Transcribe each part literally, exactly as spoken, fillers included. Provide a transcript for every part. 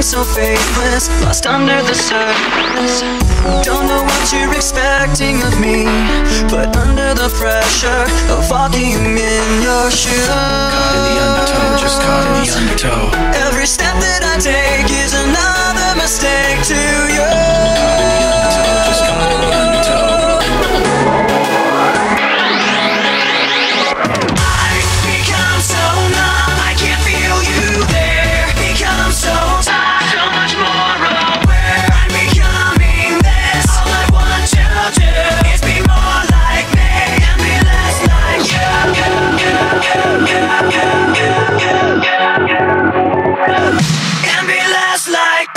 so faithless, lost under the surface. Don't know what you're expecting of me, but under the pressure of walking in your shoes. Caught in the undertow, just caught in the undertow. Every step that I take is another mistake to you. Caught in the undertow, just caught in the undertow. I become so numb, I can't feel you there. Become so tired, so much more aware. I'm becoming this. All I want to do is be more like me and be less like you. And be less like.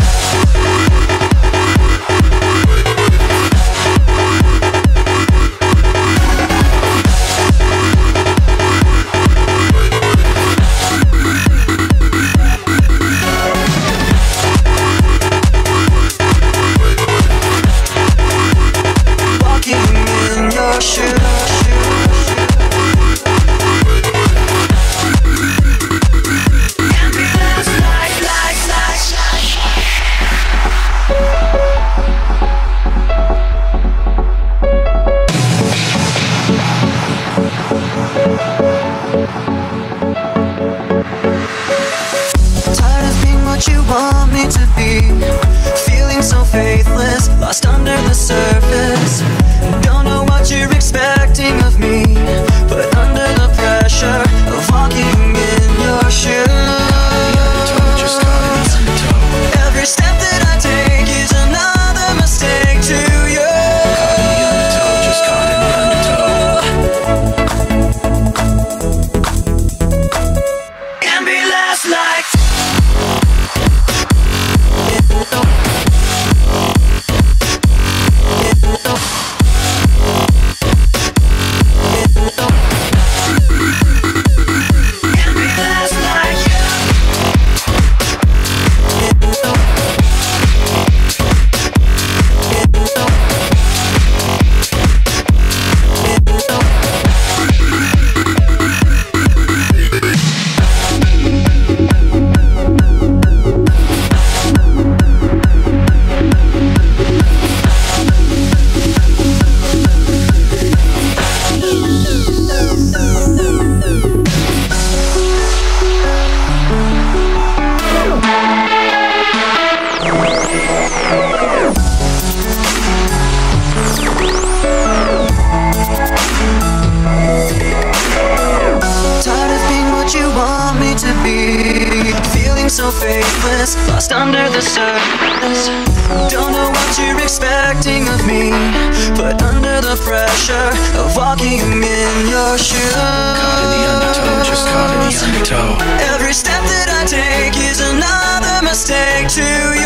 You want me to be, feeling so faithless, lost under the surface. Don't know what you're expecting of me, but under the pressure of walking in your shoes. Just caught in the undertow. Every step that I take is another mistake to you. Caught in the undertow, just caught in the undertow. And be less like. So faithless, lost under the surface. Don't know what you're expecting of me, but under the pressure of walking in your shoes. Caught in the undertow, just caught in the undertow. Every step that I take is another mistake to you.